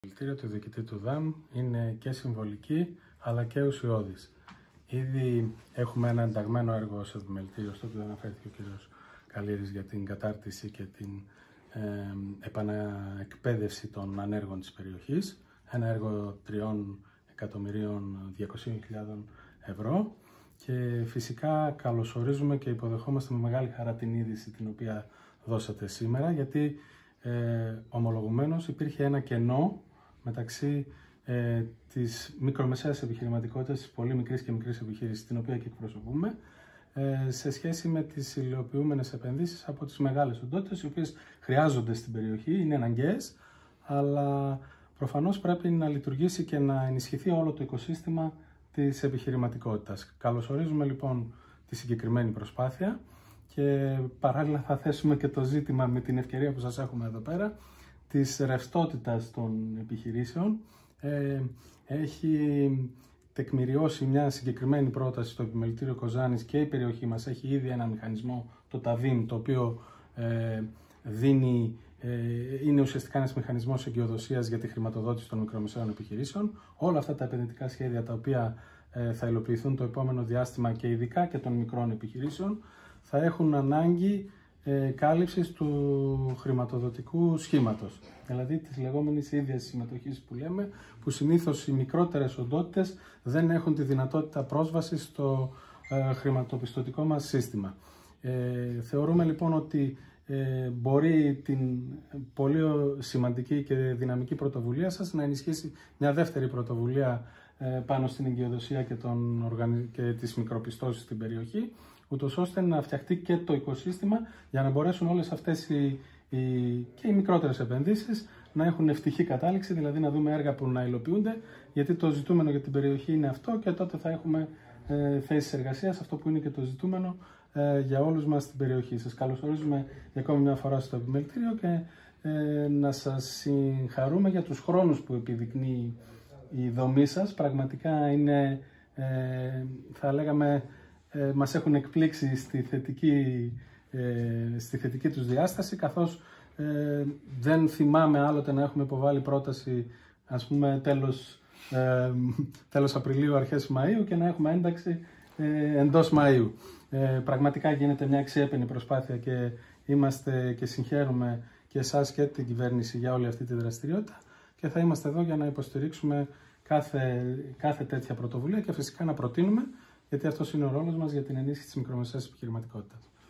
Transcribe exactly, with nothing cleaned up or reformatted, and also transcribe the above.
επιμελητήριο του διοικητή του ΔΑΜ είναι και συμβολική αλλά και ουσιώδης. Ήδη έχουμε ένα ενταγμένο έργο ως επιμελητήριο, στο οποίο αναφέρθηκε ο κ. Καλήρης, για την κατάρτιση και την ε, επαναεκπαίδευση των ανέργων της περιοχής. Ένα έργο τριών εκατομμυρίων διακοσίων χιλιάδων ευρώ και φυσικά καλωσορίζουμε και υποδεχόμαστε με μεγάλη χαρά την είδηση την οποία δώσατε σήμερα, γιατί ε, ομολογουμένως υπήρχε ένα κενό μεταξύ ε, της μικρομεσαίας επιχειρηματικότητας, της πολύ μικρής και μικρής επιχείρησης, την οποία και εκπροσωπούμε, ε, σε σχέση με τις υλοποιούμενες επενδύσεις από τις μεγάλες οντότητες, οι οποίες χρειάζονται στην περιοχή, είναι αναγκαίες, αλλά προφανώς πρέπει να λειτουργήσει και να ενισχυθεί όλο το οικοσύστημα της επιχειρηματικότητας. Καλωσορίζουμε λοιπόν τη συγκεκριμένη προσπάθεια και παράλληλα θα θέσουμε και το ζήτημα, με την ευκαιρία που σας έχουμε εδώ πέρα, της ρευστότητας των επιχειρήσεων. Ε, έχει τεκμηριώσει μια συγκεκριμένη πρόταση στο Επιμελητήριο Κοζάνης και η περιοχή μας έχει ήδη ένα μηχανισμό, το ΤΑΔΙΜ, το οποίο ε, δίνει, ε, είναι ουσιαστικά ένας μηχανισμός εγκυοδοσίας για τη χρηματοδότηση των μικρομεσαίων επιχειρήσεων. Όλα αυτά τα επενδυτικά σχέδια τα οποία ε, θα υλοποιηθούν το επόμενο διάστημα και ειδικά και των μικρών επιχειρήσεων θα έχουν ανάγκη ε, κάλυψης του χρηματοδοτικού σχήματος, δηλαδή της λεγόμενης ίδιας συμμετοχής που λέμε, που συνήθως οι μικρότερες οντότητες δεν έχουν τη δυνατότητα πρόσβασης στο ε, χρηματοπιστωτικό μας σύστημα. Ε, θεωρούμε λοιπόν ότι ε, μπορεί την πολύ σημαντική και δυναμική πρωτοβουλία σας να ενισχύσει μια δεύτερη πρωτοβουλία ε, πάνω στην εγκυοδοσία και, τον οργανι... και τις μικροπιστώσεις στην περιοχή, ούτως ώστε να φτιαχτεί και το οικοσύστημα για να μπορέσουν όλες αυτές οι, οι, και οι μικρότερες επενδύσεις να έχουν ευτυχή κατάληξη, δηλαδή να δούμε έργα που να υλοποιούνται, γιατί το ζητούμενο για την περιοχή είναι αυτό και τότε θα έχουμε ε, θέσεις εργασίας, αυτό που είναι και το ζητούμενο ε, για όλους μας στην περιοχή. Σας καλωσορίζουμε για ακόμη μια φορά στο Επιμελητήριο και ε, να σας συγχαρούμε για τους χρόνους που επιδεικνύει η δομή σας. Πραγματικά είναι, ε, θα λέγαμε, Ε, μας έχουν εκπλήξει στη θετική, ε, στη θετική τους διάσταση, καθώς ε, δεν θυμάμαι άλλοτε να έχουμε υποβάλει πρόταση, ας πούμε, τέλος, ε, τέλος Απριλίου, αρχές Μαΐου και να έχουμε ένταξη ε, εντός Μαΐου. Ε, πραγματικά γίνεται μια αξιέπαινη προσπάθεια και είμαστε και συγχαίρουμε και εσάς και την κυβέρνηση για όλη αυτή τη δραστηριότητα και θα είμαστε εδώ για να υποστηρίξουμε κάθε, κάθε τέτοια πρωτοβουλία και φυσικά να προτείνουμε, γιατί αυτός είναι ο ρόλος μας για την ενίσχυση της μικρομεσαίας επιχειρηματικότητας.